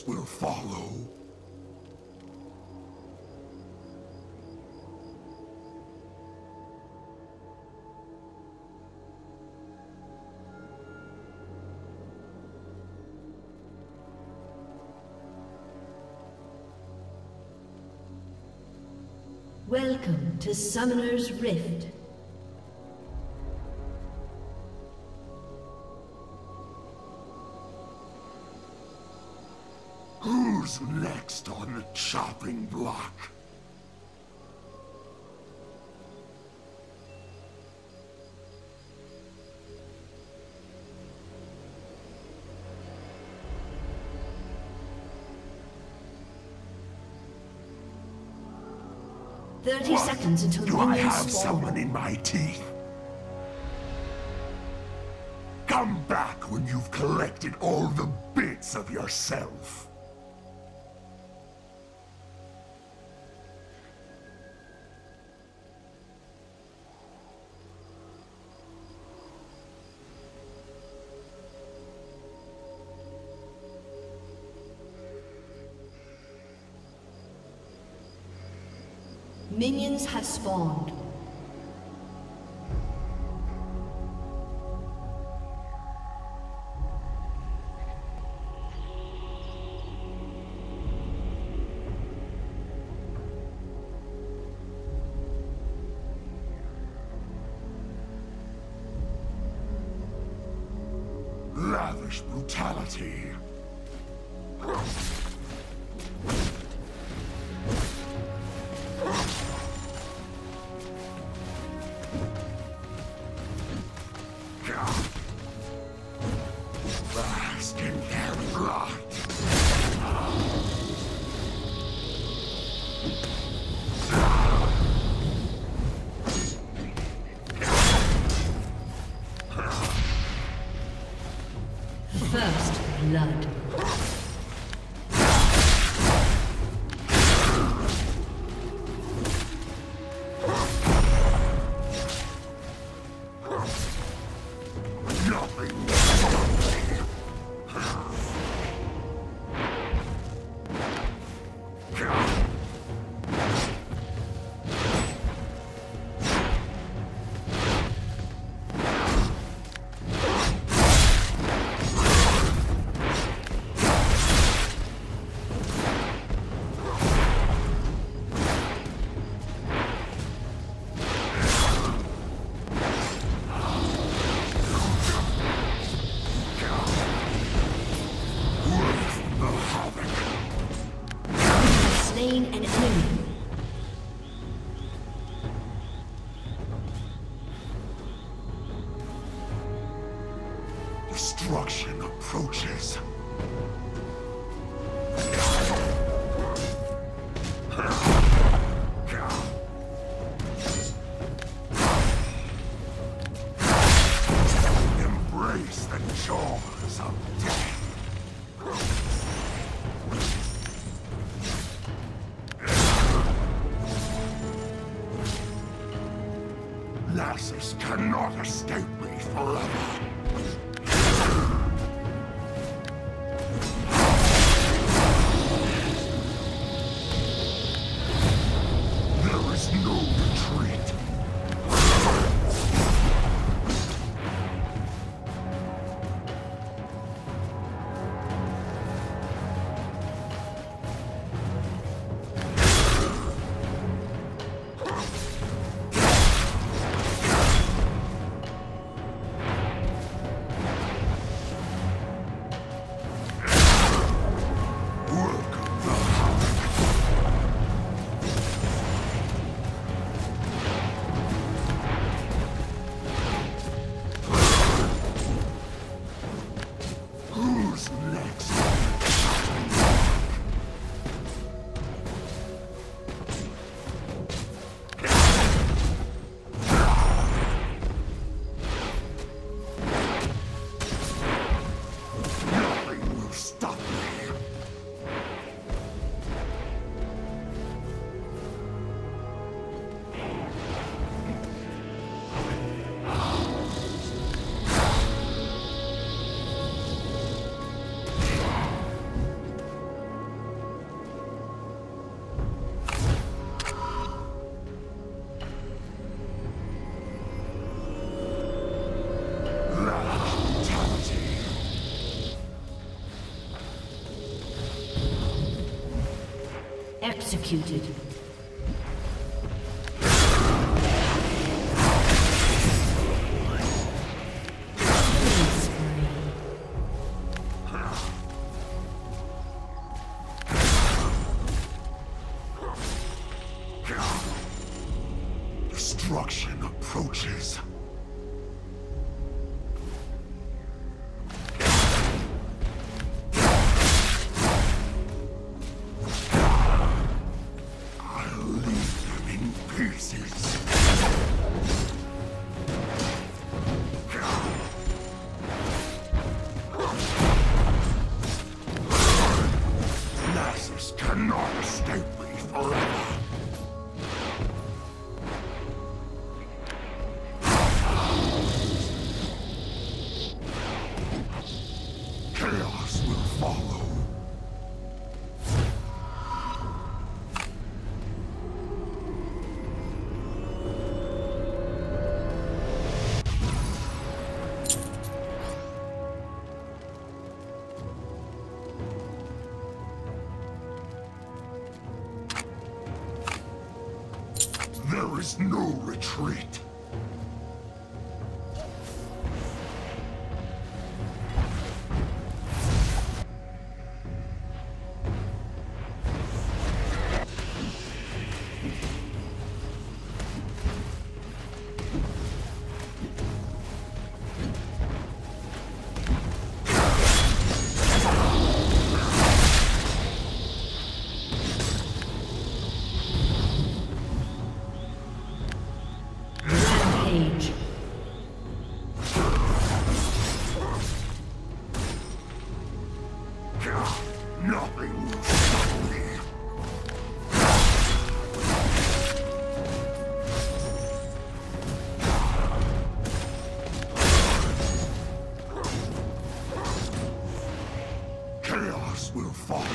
others will follow. Welcome to Summoner's Rift. Who's next on the chopping block? Thirty seconds until Do I minions have spawn. someone in my teeth? Come back when you've collected all the bits of yourself. Minions have spawned. Lavish brutality. Bask in their blood. First blood. Slain an enemy. Destruction approaches. Embrace the jaws of death. Nasus cannot escape me forever. There is no retreat. executed. Destruction approaches. I'll leave them in pieces. Nasus cannot escape me forever. Chaos will follow. There is no retreat. Rampage. Nothing will stop me. Chaos will follow.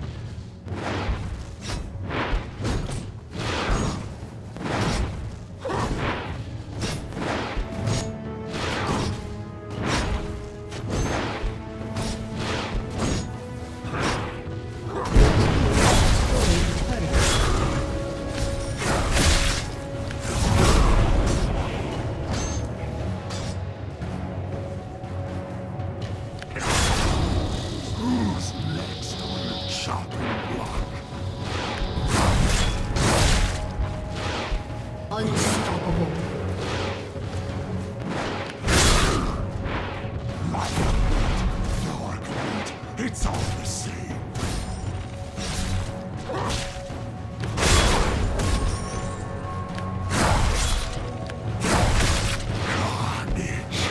Who's next on the chopping block? Unstoppable. Light meat, dark meat, it's all the same. Carnage.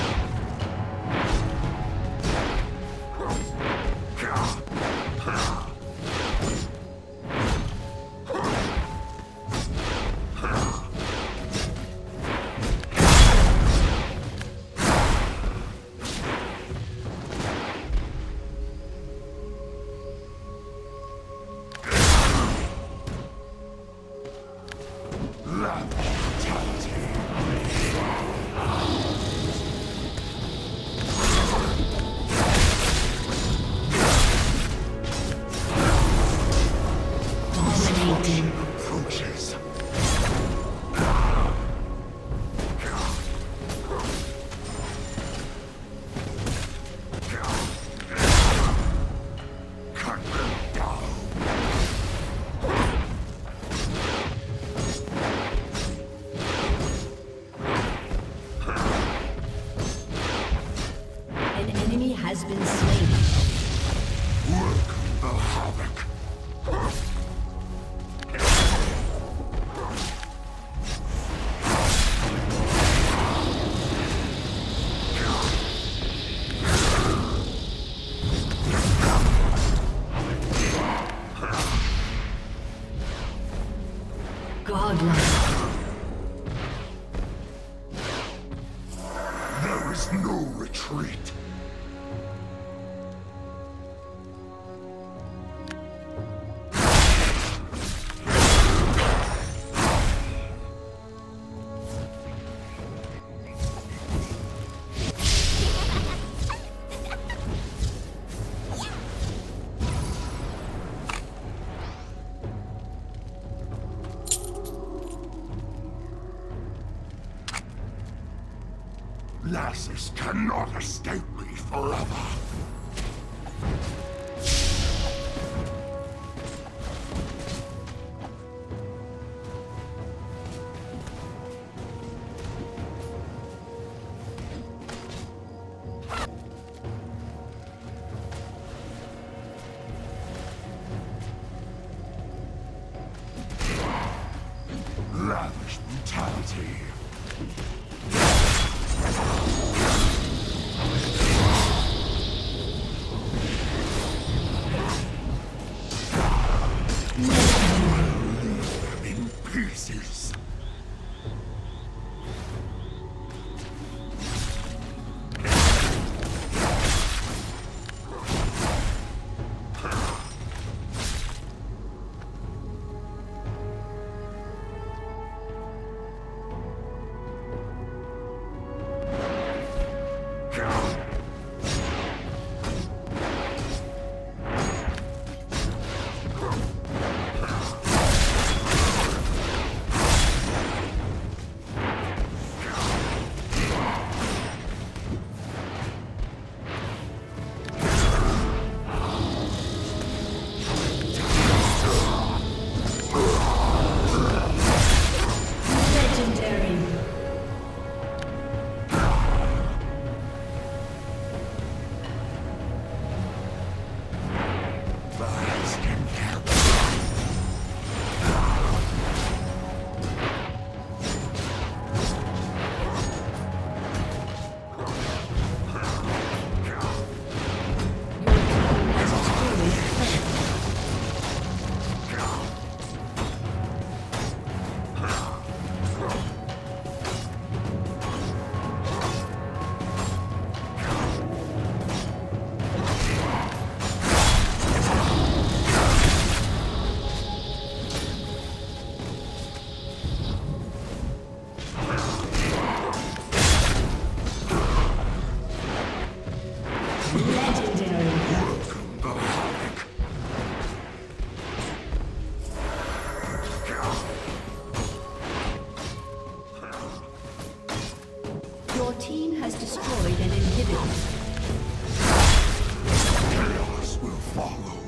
Love brutality. Dominating. Approaches. Cut them down. An enemy has been slain. Work the havoc. Godlike. There is no retreat. Lassus cannot escape me forever. Lavish brutality. In pieces. Your team has destroyed an inhibitor. Chaos will follow.